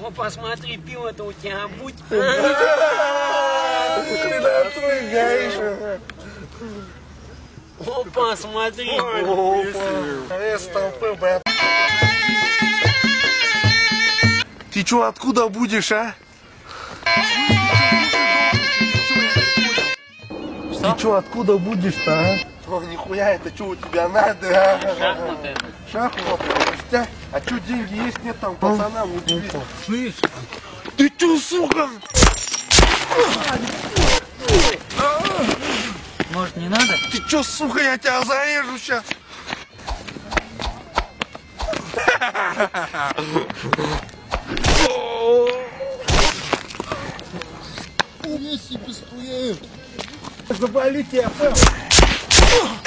О, посмотри, пиво-то у тебя будь. Опа, смотри. Ты чё, откуда будешь, а? Что? Ты чё, откуда будешь-то, а? О, нихуя, это что у тебя надо, а? Шахматы. Шахматы? А чё, деньги есть, нет там пацанам? Удиви. Слышь? Ты чё, сука? Может, не надо? Ты чё, сука, я тебя зарежу сейчас. Заболите, я понял.